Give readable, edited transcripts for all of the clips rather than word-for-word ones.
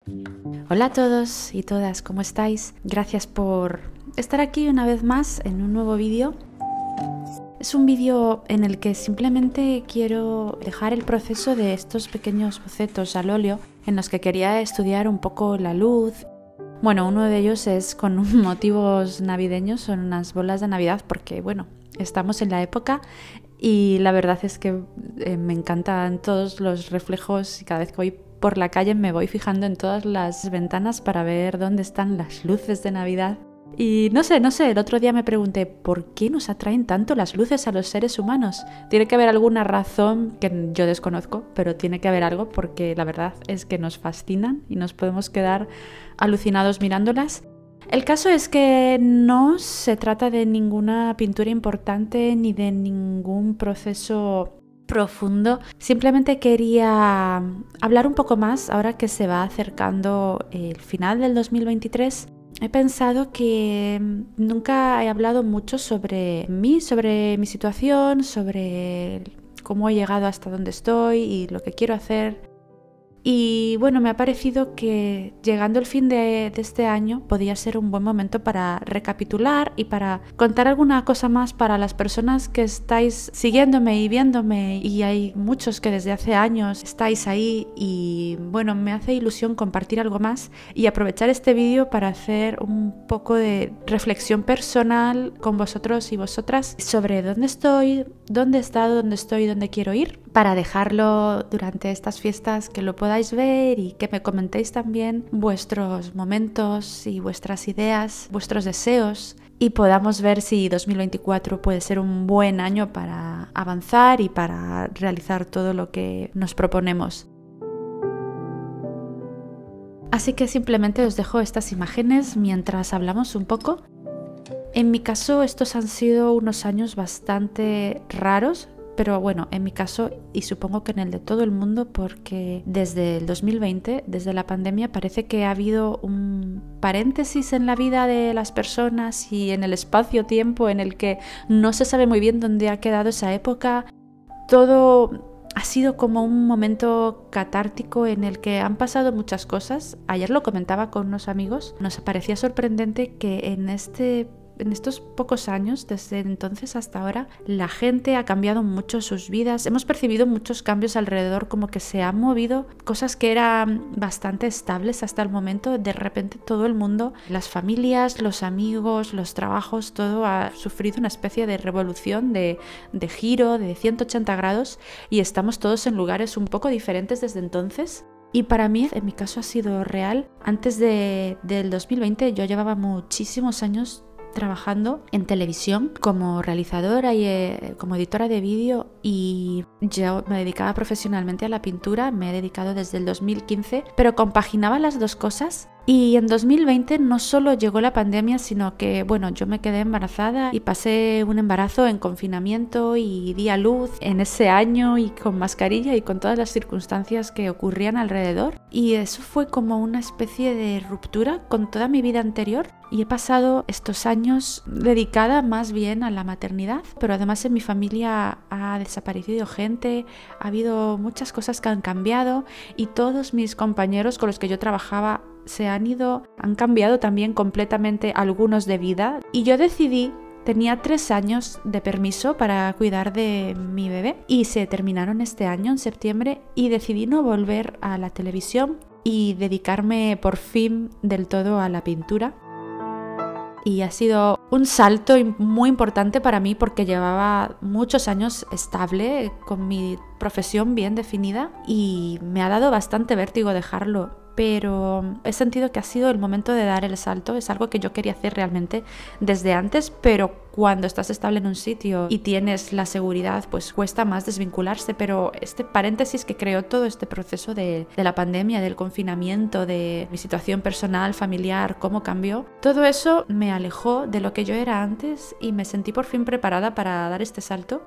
Hola a todos y todas, ¿cómo estáis? Gracias por estar aquí una vez más en un nuevo vídeo. Es un vídeo en el que simplemente quiero dejar el proceso de estos pequeños bocetos al óleo en los que quería estudiar un poco la luz. Bueno, uno de ellos es con motivos navideños, son unas bolas de Navidad porque, bueno, estamos en la época y la verdad es que me encantan todos los reflejos y cada vez que voy por la calle me voy fijando en todas las ventanas para ver dónde están las luces de Navidad. Y no sé, el otro día me pregunté ¿por qué nos atraen tanto las luces a los seres humanos? Tiene que haber alguna razón que yo desconozco, pero tiene que haber algo porque la verdad es que nos fascinan y nos podemos quedar alucinados mirándolas. El caso es que no se trata de ninguna pintura importante ni de ningún proceso profundo. Simplemente quería hablar un poco más ahora que se va acercando el final del 2023. He pensado que nunca he hablado mucho sobre mí, sobre mi situación, sobre cómo he llegado hasta donde estoy y lo que quiero hacer. Y bueno, me ha parecido que llegando el fin de este año podía ser un buen momento para recapitular y para contar alguna cosa más para las personas que estáis siguiéndome y viéndome, y hay muchos que desde hace años estáis ahí y bueno, me hace ilusión compartir algo más y aprovechar este vídeo para hacer un poco de reflexión personal con vosotros y vosotras sobre dónde estoy, dónde he estado, dónde estoy, dónde quiero ir, para dejarlo durante estas fiestas que lo podáis ver y que me comentéis también vuestros momentos y vuestras ideas, vuestros deseos, y podamos ver si 2024 puede ser un buen año para avanzar y para realizar todo lo que nos proponemos. Así que simplemente os dejo estas imágenes mientras hablamos un poco. En mi caso estos han sido unos años bastante raros, pero bueno, en mi caso y supongo que en el de todo el mundo, porque desde el 2020, desde la pandemia, parece que ha habido un paréntesis en la vida de las personas y en el espacio-tiempo en el que no se sabe muy bien dónde ha quedado esa época. Todo ha sido como un momento catártico en el que han pasado muchas cosas. Ayer lo comentaba con unos amigos, nos parecía sorprendente que en estos pocos años, desde entonces hasta ahora, la gente ha cambiado mucho sus vidas. Hemos percibido muchos cambios alrededor, como que se han movido cosas que eran bastante estables hasta el momento. De repente todo el mundo, las familias, los amigos, los trabajos, todo ha sufrido una especie de revolución, de giro de 180 grados, y estamos todos en lugares un poco diferentes desde entonces. Y para mí, en mi caso, ha sido real. Antes del 2020 yo llevaba muchísimos años trabajando en televisión como realizadora y como editora de vídeo, y yo me dedicaba profesionalmente a la pintura. Me he dedicado desde el 2015, pero compaginaba las dos cosas. Y en 2020 no solo llegó la pandemia, sino que, bueno, yo me quedé embarazada y pasé un embarazo en confinamiento y di a luz en ese año y con mascarilla y con todas las circunstancias que ocurrían alrededor. Y eso fue como una especie de ruptura con toda mi vida anterior. Y he pasado estos años dedicada más bien a la maternidad, pero además en mi familia ha desaparecido gente, ha habido muchas cosas que han cambiado y todos mis compañeros con los que yo trabajaba se han ido, han cambiado también completamente, algunos de vida, y yo decidí, tenía 3 años de permiso para cuidar de mi bebé y se terminaron este año en septiembre, y decidí no volver a la televisión y dedicarme por fin del todo a la pintura. Y ha sido un salto muy importante para mí porque llevaba muchos años estable con mi profesión bien definida y me ha dado bastante vértigo dejarlo, pero he sentido que ha sido el momento de dar el salto. Es algo que yo quería hacer realmente desde antes, pero cuando estás estable en un sitio y tienes la seguridad, pues cuesta más desvincularse. Pero este paréntesis que creó todo este proceso de la pandemia, del confinamiento, de mi situación personal, familiar, cómo cambió, todo eso me alejó de lo que yo era antes y me sentí por fin preparada para dar este salto.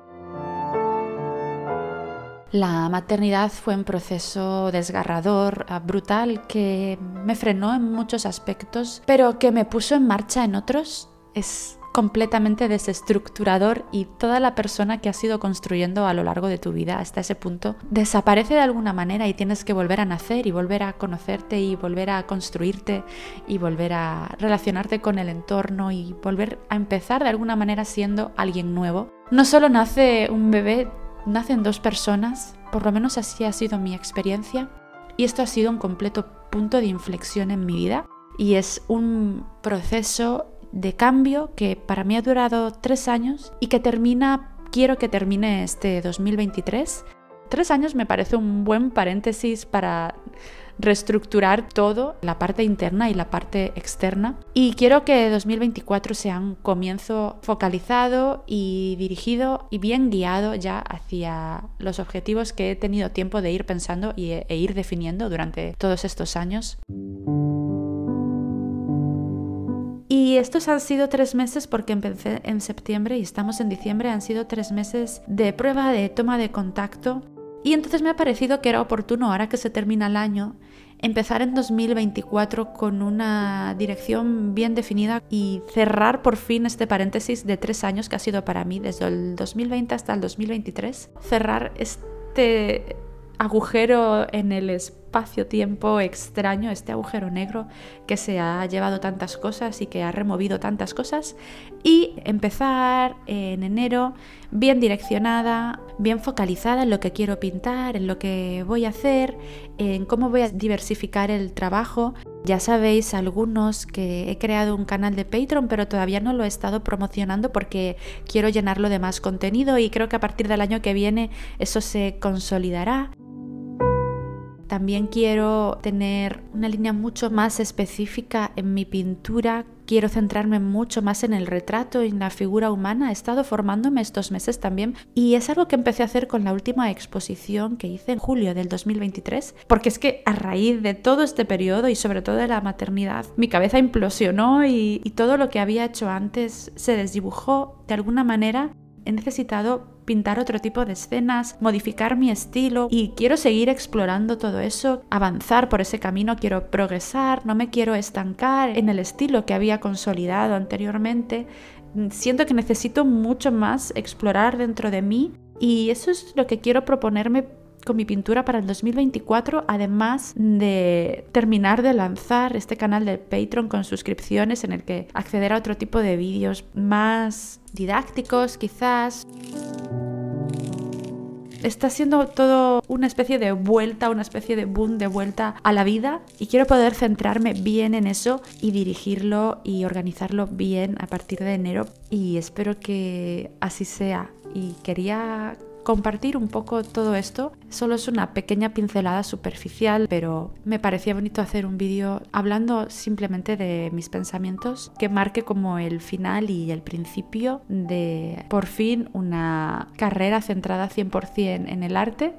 La maternidad fue un proceso desgarrador, brutal, que me frenó en muchos aspectos, pero que me puso en marcha en otros. Es completamente desestructurador y toda la persona que has ido construyendo a lo largo de tu vida hasta ese punto desaparece de alguna manera y tienes que volver a nacer y volver a conocerte y volver a construirte y volver a relacionarte con el entorno y volver a empezar de alguna manera siendo alguien nuevo. No solo nace un bebé, nacen dos personas, por lo menos así ha sido mi experiencia, y esto ha sido un completo punto de inflexión en mi vida y es un proceso de cambio que para mí ha durado 3 años y que quiero que termine este 2023. 3 años me parece un buen paréntesis para reestructurar todo, la parte interna y la parte externa. Y quiero que 2024 sea un comienzo focalizado y dirigido y bien guiado ya hacia los objetivos que he tenido tiempo de ir pensando e ir definiendo durante todos estos años. Y estos han sido 3 meses porque empecé en septiembre y estamos en diciembre. Han sido 3 meses de prueba, de toma de contacto. Y entonces me ha parecido que era oportuno, ahora que se termina el año, empezar en 2024 con una dirección bien definida y cerrar por fin este paréntesis de 3 años que ha sido para mí, desde el 2020 hasta el 2023. Cerrar este agujero en el espacio-tiempo extraño, este agujero negro que se ha llevado tantas cosas y que ha removido tantas cosas, y empezar en enero bien direccionada, bien focalizada en lo que quiero pintar, en lo que voy a hacer, en cómo voy a diversificar el trabajo. Ya sabéis algunos que he creado un canal de Patreon, pero todavía no lo he estado promocionando porque quiero llenarlo de más contenido y creo que a partir del año que viene eso se consolidará. También quiero tener una línea mucho más específica en mi pintura. Quiero centrarme mucho más en el retrato y en la figura humana. He estado formándome estos meses también y es algo que empecé a hacer con la última exposición que hice en julio del 2023, porque es que a raíz de todo este periodo y sobre todo de la maternidad, mi cabeza implosionó y todo lo que había hecho antes se desdibujó de alguna manera. He necesitado pintar otro tipo de escenas, modificar mi estilo y quiero seguir explorando todo eso, avanzar por ese camino, quiero progresar, no me quiero estancar en el estilo que había consolidado anteriormente. Siento que necesito mucho más explorar dentro de mí y eso es lo que quiero proponerme con mi pintura para el 2024, además de terminar de lanzar este canal de Patreon con suscripciones en el que acceder a otro tipo de vídeos más didácticos quizás. Está siendo todo una especie de vuelta, una especie de boom de vuelta a la vida y quiero poder centrarme bien en eso y dirigirlo y organizarlo bien a partir de enero y espero que así sea. Y quería compartir un poco todo esto. Solo es una pequeña pincelada superficial, pero me parecía bonito hacer un vídeo hablando simplemente de mis pensamientos que marque como el final y el principio de por fin una carrera centrada 100% en el arte.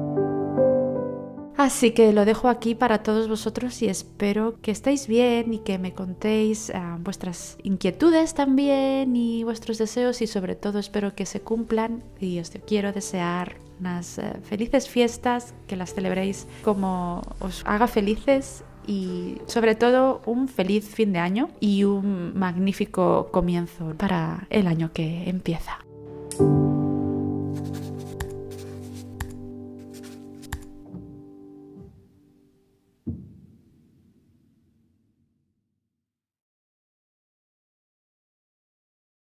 Así que lo dejo aquí para todos vosotros y espero que estéis bien y que me contéis vuestras inquietudes también y vuestros deseos y sobre todo espero que se cumplan y os quiero desear unas felices fiestas, que las celebréis como os haga felices y sobre todo un feliz fin de año y un magnífico comienzo para el año que empieza.